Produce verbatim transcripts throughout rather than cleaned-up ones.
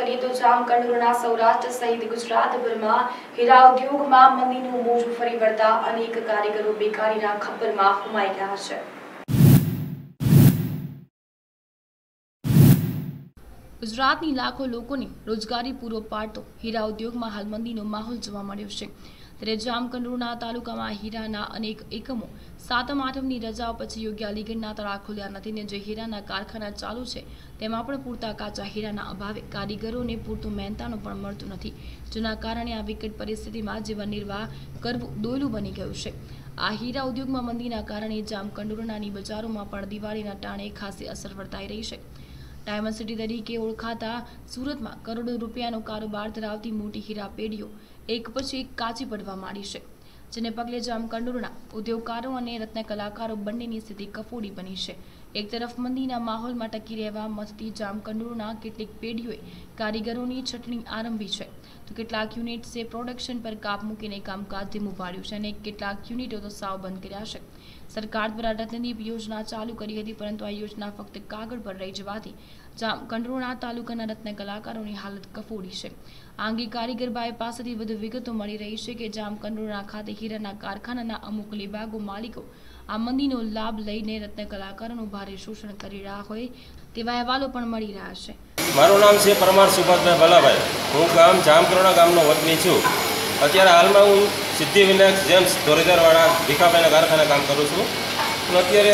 કરીએ તો જામકંડોરણા સૌરાષ્ટ્ર સહિત ગુજરાતભરમાં હીરા ઉદ્યોગમાં મંદીનું મોજું ફરી વળતા અનેક કારીગરો બેકારીના ખપ્પરમાં હોમાઈ ગયા છે। ગુજરાતની લાખો લોકોને રોજગારી પૂરો પાડતો હીરા ઉદ્યોગમાં હાલ મંદીનો માહોલ જોવા મળ્યો છે। ત્યારે જામકંડોરણા તાલુકામાં હીરાના અનેક એકમો સાતમ આઠમની રજાઓ પછી યોગ્ય અલીગઢના તળા ખોલ્યા નથી ને જે હીરાના કારખાના ચાલુ છે તેમાં પણ પૂરતા કાચા હીરાના અભાવે કારીગરોને પૂરતું મહેનતાણું પણ મળતું નથી, જેના કારણે આ વિકટ પરિસ્થિતિમાં જીવન નિર્વાહ કરવું દોયલું બની ગયું છે। આ હીરા ઉદ્યોગમાં મંદીના કારણે જામકંડોરણાની બજારોમાં પણ દિવાળીના ટાણે ખાસી અસર વર્તાઈ રહી છે। ડાયમંડ સિટી તરીકે ઓળખાતા સુરતમાં કરોડો રૂપિયાનો કારોબાર ધરાવતી મોટી હીરા પેઢીઓ એક પછી એક કાચી પડવા માંડી છે, જેને પગલે જામકંડોરણા ઉદ્યોગકારો અને રત્ન કલાકારો બંનેની સ્થિતિ કફોડી બની છે। એક તરફ મંદીના માહોલમાં ટકી રહેવા મથતી જામકંડોરણા કેટલીક પેઢીઓએ કારીગરોની છટણી આરંભી છે, તો કેટલાક યુનિટ્સે પ્રોડક્શન પર કાપ મૂકીને કામકાજ ધીમું પાડ્યું છે અને કેટલાક યુનિટો તો સાવ બંધ કર્યા છે। સરકાર દ્વારા રત્નદીપ યોજના ચાલુ કરી હતી, પરંતુ આ યોજના ફક્ત કાગળ પર રહી જવાથી જામકંડોરણા તાલુકાના રત્ન કલાકારોની હાલત કફોડી છે। આ અંગે કારીગરભાઈ પાસેથી વધુ વિગતો મળી રહી છે કે જામકંડોરણા ખાતે હીરાના કારખાનાના અમુક લેબાગો માલિકો આ મંદીનો લાભ લઈને રત્ન કલાકારોનું ભારે શોષણ કરી રહ્યા હોય તેવા અહેવાલો પણ મળી રહ્યા છે। મારું નામ છે પરમાર સુભાષભાઈ ભલાભાઈ। હું ગામ જામકંડોરણા ગામનો વતની છું। અત્યારે હાલમાં હું સિદ્ધિવિનાયક જેમ્સ ધોરીધરવાળા ભીખાભાઈના કારખાને કામ કરું છું। પણ અત્યારે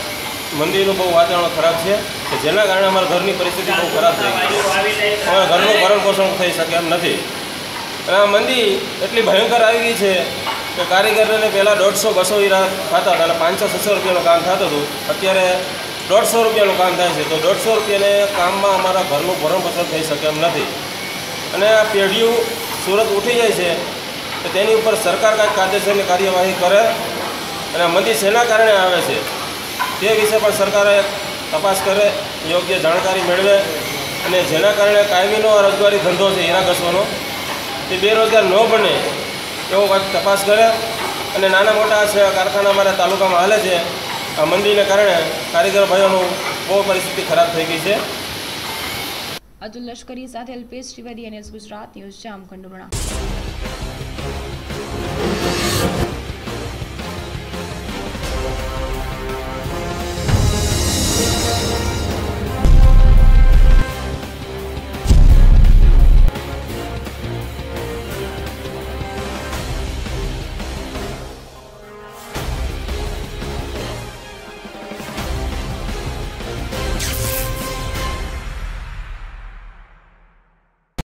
મંદીનું બહુ વાતાવરણ ખરાબ છે કે જેના કારણે અમારા ઘરની પરિસ્થિતિ બહુ ખરાબ થઈ ગઈ છે। અમારા ઘરનું ભરણ પોષણ થઈ શકે એમ નથી। અને આ મંદી એટલી ભયંકર આવી ગઈ છે કે કારીગરોને પહેલાં દોઢસો બસો હીરા થતા હતા અને પાંચસો છસો રૂપિયાનું કામ થતું હતું, અત્યારે દોઢસો રૂપિયાનું કામ થાય છે। તો દોઢસો રૂપિયાને કામમાં અમારા ઘરનું ભરણ પોષણ થઈ શકે એમ નથી। અને આ પેઢીઓ સુરત ઉઠી જાય છે તો તેની ઉપર સરકાર કાંઈક કાયદેસરની કાર્યવાહી કરે અને મંદી શેના કારણે આવે છે તે વિશે પણ સરકારે તપાસ કરે, યોગ્ય જાણકારી મેળવે અને જેના કારણે કાયમીનો રોજગારી ધંધો છે હીરા ઘસવાનો તે બેરોજગાર ન બને એવો વાત તપાસ કરે। અને નાના મોટા છે કારખાના અમારા તાલુકામાં હાલે છે। આ મંદીને કારણે કારીગર ભાઈઓનું બહુ પરિસ્થિતિ ખરાબ થઈ ગઈ છે। અતુલ લશ્કરી સાથે અલ્પેશ ત્રિવેદી અને ગુજરાત ન્યૂઝ જામકંડોરણા।